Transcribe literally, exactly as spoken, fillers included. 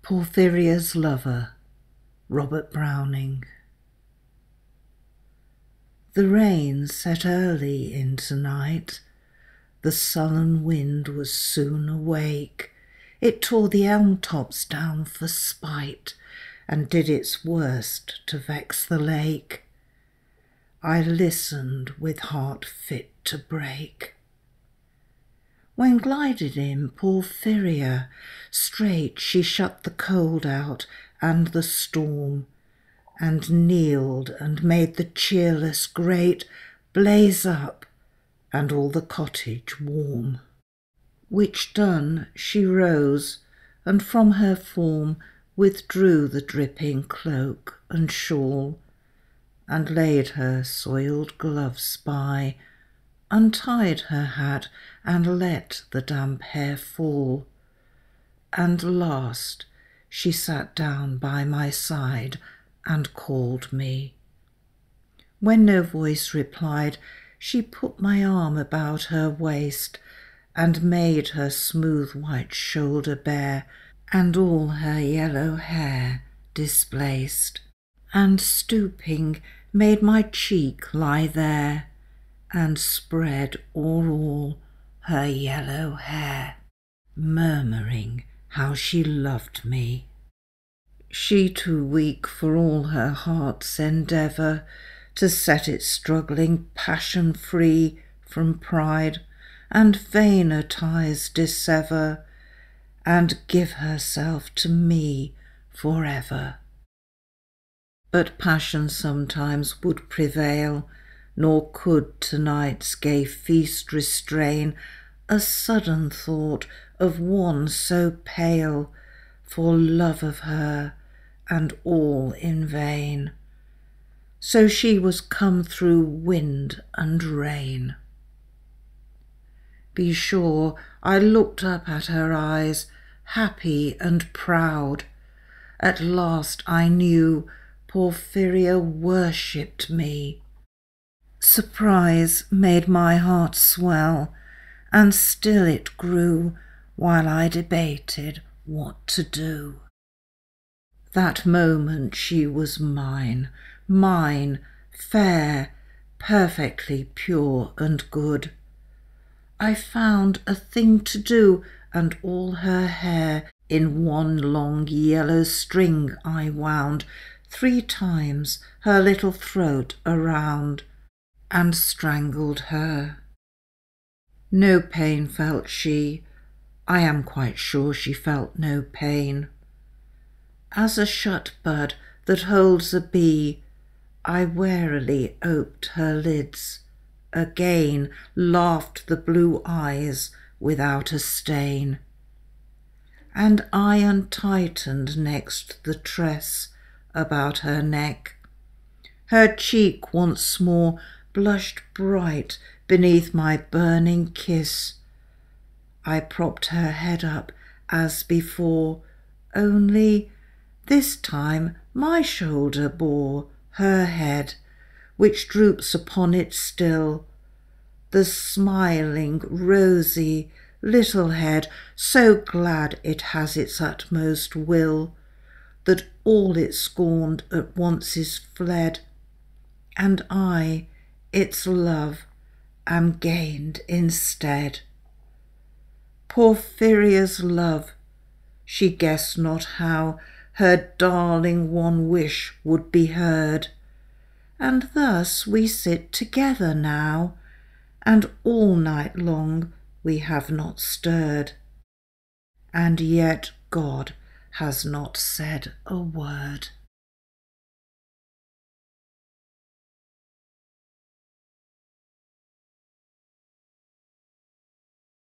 Porphyria's Lover, Robert Browning. The rain set early into night, the sullen wind was soon awake. It tore the elm tops down for spite, and did its worst to vex the lake. I listened with heart fit to break. When glided in Porphyria, straight she shut the cold out and the storm, and kneeled and made the cheerless grate blaze up, and all the cottage warm. Which done, she rose, and from her form withdrew the dripping cloak and shawl, and laid her soiled gloves by, untied her hat, and let the damp hair fall. And last she sat down by my side and called me. When no voice replied, she put my arm about her waist, and made her smooth white shoulder bare, and all her yellow hair displaced, and stooping made my cheek lie there, and spread o'er all her yellow hair, murmuring how she loved me. She too weak for all her heart's endeavour to set its struggling passion free from pride, and vainer ties dissever, and give herself to me for ever. But passion sometimes would prevail, nor could to-night's gay feast restrain a sudden thought of one so pale, for love of her, and all in vain. So she was come through wind and rain. Be sure I looked up at her eyes, happy and proud. At last I knew Porphyria worshipped me. Surprise made my heart swell, and still it grew while I debated what to do. That moment she was mine, mine, fair, perfectly pure and good. I found a thing to do, and all her hair in one long yellow string I wound, three times her little throat around, and strangled her. No pain felt she, I am quite sure she felt no pain. As a shut bud that holds a bee, I warily oped her lids. Again laughed the blue eyes without a stain. And I untightened next the tress about her neck. Her cheek once more blushed bright beneath my burning kiss. I propped her head up as before, only this time my shoulder bore her head, which droops upon it still, the smiling, rosy little head, so glad it has its utmost will, that all it scorned at once is fled, and I, its love, am gained instead. Porphyria's love, she guessed not how her darling one wish would be heard, and thus we sit together now, and all night long we have not stirred, and yet God has not said a word.